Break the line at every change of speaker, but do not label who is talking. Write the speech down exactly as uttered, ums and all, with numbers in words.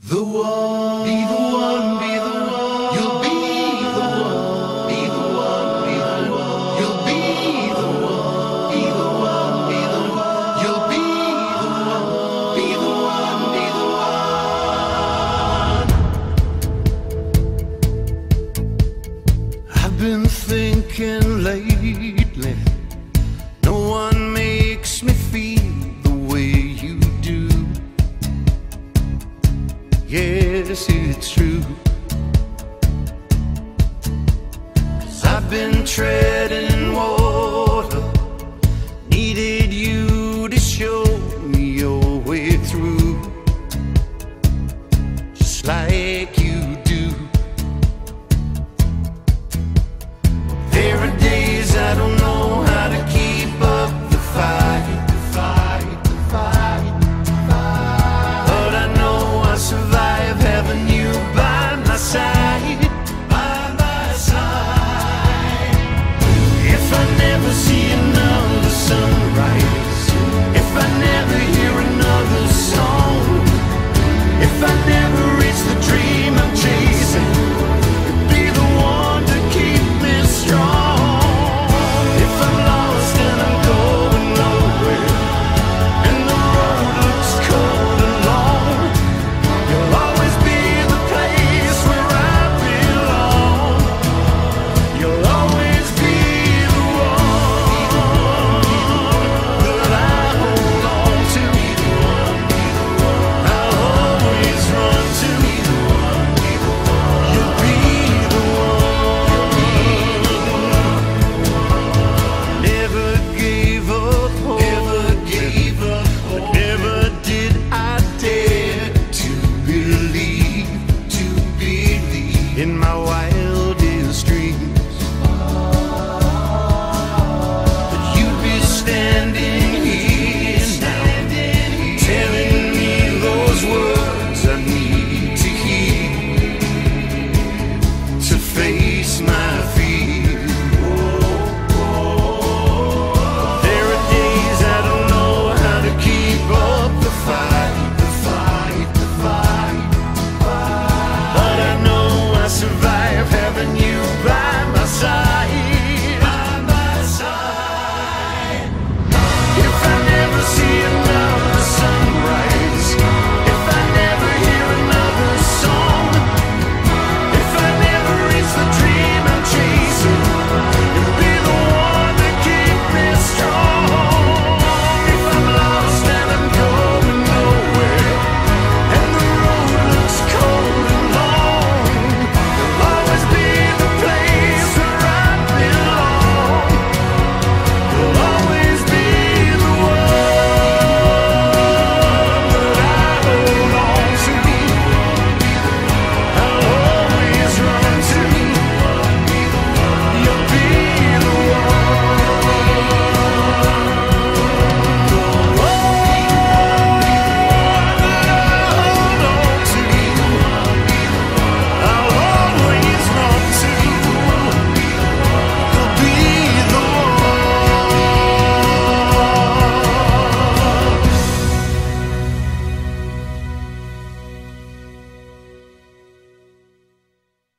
The one, be the one, be the one. You'll be the one, be the one, be the one. You'll be the one, be the one, be the one. You'll be the one, be the one, be the one. I've been thinking lately, no one makes me feel the way you do. Yes, it's true. 'Cause I've been treading water, needed you to show me your way through. Just like